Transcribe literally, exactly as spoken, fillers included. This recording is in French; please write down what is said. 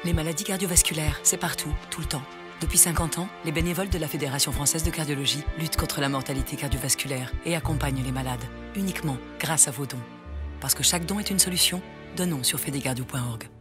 Les maladies cardiovasculaires, c'est partout, tout le temps. Depuis cinquante ans, les bénévoles de la Fédération française de cardiologie luttent contre la mortalité cardiovasculaire et accompagnent les malades, uniquement grâce à vos dons. Parce que chaque don est une solution, donnons sur fedegardio point org.